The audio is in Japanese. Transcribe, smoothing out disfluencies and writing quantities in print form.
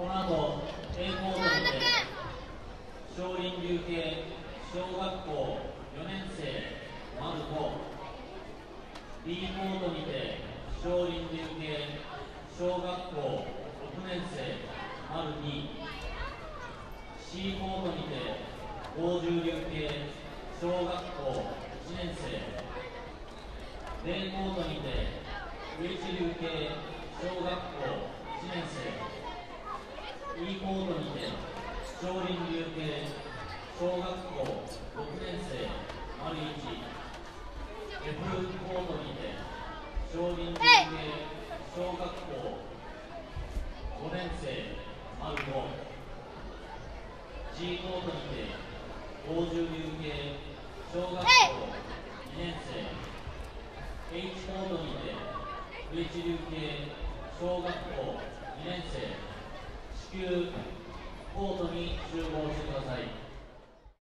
この後 A コートにて少林流系小学校4年生丸5、 B コートにて少林流系小学校6年生丸2、 C コートにて高重量系小学校1年生、 D コートにて上一流系小学校1年生、 E コートにて少林流系小学校6年生丸1、 F コートにて少林流系小学校5年生丸5、 G コートにて高重量系小学校2年生、 H コートにて上一流系小学校2年生、至急コートに集合。